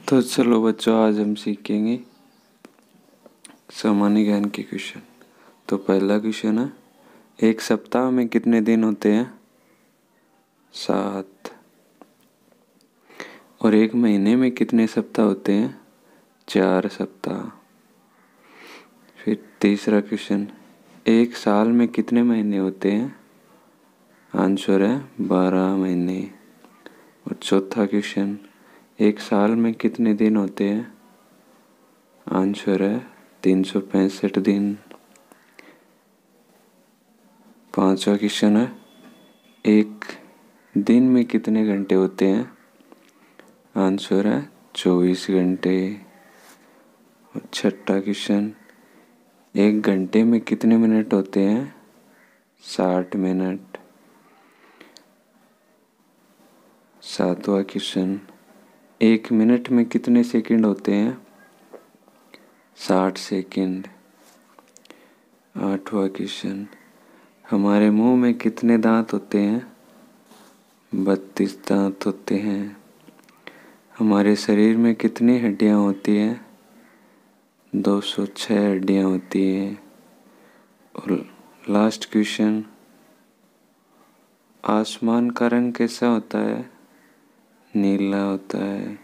तो चलो बच्चों, आज हम सीखेंगे सामान्य ज्ञान के क्वेश्चन। तो पहला क्वेश्चन है, एक सप्ताह में कितने दिन होते हैं? 7। और एक महीने में कितने सप्ताह होते हैं? 4 सप्ताह। फिर तीसरा क्वेश्चन, एक साल में कितने महीने होते हैं? आंसर है 12 महीने। और चौथा क्वेश्चन, एक साल में कितने दिन होते हैं? आंसर है 365 दिन। पांचवा क्वेश्चन है, एक दिन में कितने घंटे होते हैं? आंसर है 24 घंटे। और छठा क्वेश्चन, एक घंटे में कितने मिनट होते हैं? 60 मिनट। सातवां क्वेश्चन, एक मिनट में कितने सेकंड होते हैं? 60 सेकंड। आठवां क्वेश्चन, हमारे मुंह में कितने दांत होते हैं? 32 दांत होते हैं। हमारे शरीर में कितनी हड्डियां होती हैं? 206 हड्डियां होती हैं। और लास्ट क्वेश्चन, आसमान का रंग कैसा होता है? नीला होता है।